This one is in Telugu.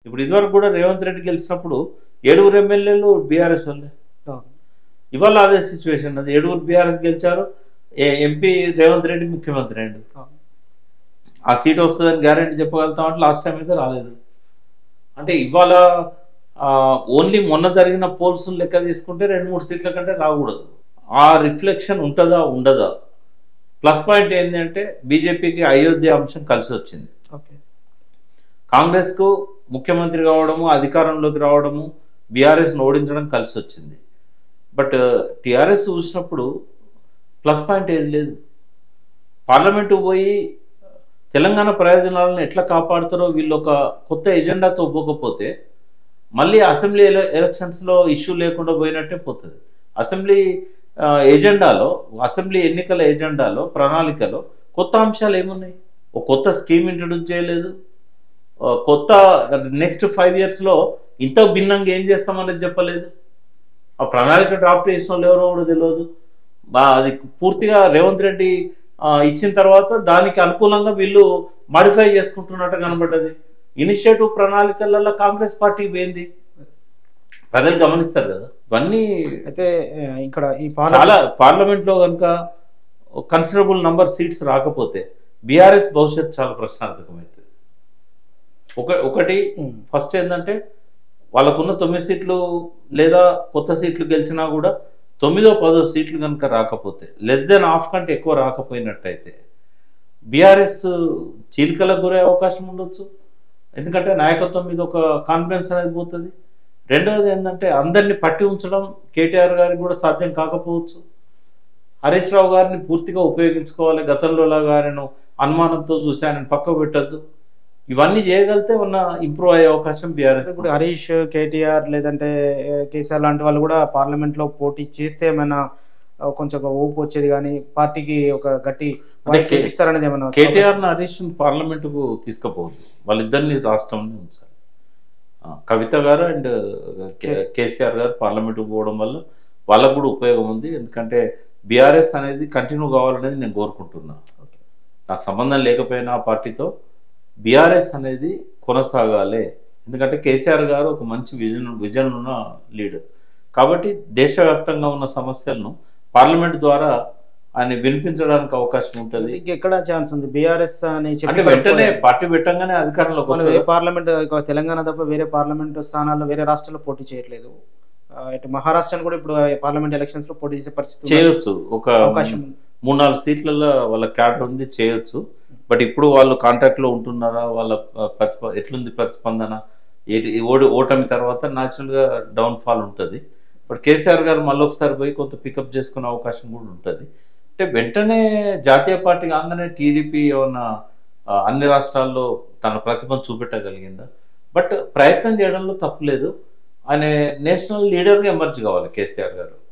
ఇప్పుడు ఇదివరకు కూడా రేవంత్ రెడ్డి గెలిచినప్పుడు 7 ఎమ్మెల్యేలు బీఆర్ఎస్ వాళ్ళే. ఇవాళ అదే సిచ్యువేషన్, అది 7 బీఆర్ఎస్ గెలిచారు, ఎంపీ రేవంత్ రెడ్డి ముఖ్యమంత్రి అయ్యాడు. ఆ సీట్ వస్తుందని గ్యారెంటీ చెప్పగలుగుతామంటే లాస్ట్ టైం అయితే రాలేదు. అంటే ఇవాళ ఓన్లీ మొన్న జరిగిన పోల్స్ లెక్క తీసుకుంటే 2-3 సీట్ల కంటే రాకూడదు. ఆ రిఫ్లెక్షన్ ఉంటుందా ఉండదా? ప్లస్ పాయింట్ ఏంటంటే బీజేపీకి అయోధ్య అంశం కలిసి వచ్చింది. కాంగ్రెస్కు ముఖ్యమంత్రి కావడము, అధికారంలోకి రావడము, బీఆర్ఎస్ను ఓడించడం కలిసి వచ్చింది. బట్ టీఆర్ఎస్ చూసినప్పుడు ప్లస్ పాయింట్ ఏది లేదు. పార్లమెంటు పోయి తెలంగాణ ప్రయోజనాలను ఎట్లా కాపాడుతారో వీళ్ళు ఒక కొత్త ఎజెండాతో పోకపోతే మళ్ళీ అసెంబ్లీ ఎలక్షన్స్లో ఇష్యూ లేకుండా పోయినట్టే పోతుంది. అసెంబ్లీ ఎజెండాలో, అసెంబ్లీ ఎన్నికల ఎజెండాలో, ప్రణాళికలో కొత్త అంశాలు ఏమున్నాయి? ఒక కొత్త స్కీమ్ ఇంట్రడ్యూస్ చేయలేదు. కొత్త నెక్స్ట్ 5 yearsలో ఇంత భిన్నంగా ఏం చేస్తామనేది చెప్పలేదు. ఆ ప్రణాళిక డ్రాఫ్ట్ చేసిన వాళ్ళు ఎవరో కూడా తెలియదు. అది పూర్తిగా రేవంత్ రెడ్డి ఇచ్చిన తర్వాత దానికి అనుకూలంగా వీళ్ళు మాడిఫై చేసుకుంటున్నట్టు కనబడ్డది. ఇనిషియేటివ్ ప్రణాళికలలో కాంగ్రెస్ పార్టీ పోయింది, ప్రజలు గమనిస్తారు కదా. ఇవన్నీ అయితే ఇక్కడ ఈ చాలా పార్లమెంట్లో కనుక కన్సిడరబుల్ నంబర్ సీట్స్ రాకపోతే బీఆర్ఎస్ భవిష్యత్తు చాలా ప్రశ్నార్థకమవుతుంది. ఒకటి ఫస్ట్ ఏంటంటే వాళ్ళకున్న 9 సీట్లు లేదా కొత్త సీట్లు గెలిచినా కూడా 9వ 10వ సీట్లు కనుక రాకపోతే, <1/2 కంటే ఎక్కువ రాకపోయినట్టయితే బీఆర్ఎస్ చీలికలకు గురే అవకాశం ఉండొచ్చు. ఎందుకంటే నాయకత్వం మీద ఒక కాన్ఫిడెన్స్ అనేది పోతుంది. రెండవది ఏంటంటే అందరినీ పట్టి ఉంచడం కేటీఆర్ గారికి కూడా సాధ్యం కాకపోవచ్చు. హరీష్ రావు గారిని పూర్తిగా ఉపయోగించుకోవాలి. గతంలో లాగా ఆయన అనుమానంతో చూసి ఆయన పక్కకు పెట్టద్దు. ఇవన్నీ చేయగలిగితే ఉన్న ఇంప్రూవ్ అయ్యే అవకాశం బీఆర్ఎస్. ఇప్పుడు హరీష్, కేటీఆర్ లేదంటే కేసీఆర్ లాంటి వాళ్ళు కూడా పార్లమెంట్లో పోటీ చేస్తే ఏమైనా కొంచెం ఊపు వచ్చేది, కానీ పార్టీకి ఒక గట్టి ఇస్తారనేది ఏమైనా? కేటీఆర్ని హరీష్ పార్లమెంటుకు తీసుకుపోవద్దు, వాళ్ళిద్దరిని రాష్ట్రంలో ఉంచాలి. కవిత గారు అండ్ కేసీఆర్ గారు పార్లమెంటుకు పోవడం వల్ల వాళ్ళకు కూడా ఉపయోగం ఉంది. ఎందుకంటే బీఆర్ఎస్ అనేది కంటిన్యూ కావాలనేది నేను కోరుకుంటున్నాను. నాకు సంబంధం లేకపోయినా ఆ పార్టీతో బీఆర్ఎస్ అనేది కొనసాగాలి. ఎందుకంటే కేసీఆర్ గారు ఒక మంచి విజన్ ఉన్న లీడర్ కాబట్టి దేశవ్యాప్తంగా ఉన్న సమస్యలను పార్లమెంట్ ద్వారా ఆయన వినిపించడానికి అవకాశం ఉంటుంది. ఎక్కడ ఛాన్స్ ఉంది బీఆర్ఎస్ అని అంటే వెంటనే పార్టీ పెట్టంగానే అధికారంలోకి వస్తుంది. పార్లమెంట్ తెలంగాణ తప్ప వేరే పార్లమెంట్ స్థానాల్లో వేరే రాష్ట్రాల్లో పోటీ చేయట్లేదు. ఇటు మహారాష్ట్ర కూడా ఇప్పుడు పార్లమెంట్ ఎలక్షన్స్ లో పోటీ చేసే పరిస్థితి చేయొచ్చు. ఒక అవకాశం 3-4 సీట్లలో వాళ్ళ క్యాడర్ ఉంది, చేయొచ్చు. బట్ ఇప్పుడు వాళ్ళు కాంటాక్ట్ లో ఉంటున్నారా, వాళ్ళ ఎట్లుంది ప్రతిస్పందన, ఓటమి తర్వాత న్యాచురల్ గా డౌన్ ఫాల్ ఉంటుంది. బట్ కేసీఆర్ గారు మళ్ళీ ఒకసారి పోయి కొంత పికప్ చేసుకునే అవకాశం కూడా ఉంటుంది. అంటే వెంటనే జాతీయ పార్టీ కాగానే టీడీపీ ఏమన్నా అన్ని రాష్ట్రాల్లో తన ప్రతిభను చూపెట్టగలిగిందా? బట్ ప్రయత్నం చేయడంలో తప్పులేదు. ఆయన నేషనల్ లీడర్గా ఎమర్జ్ కావాలి కేసీఆర్ గారు.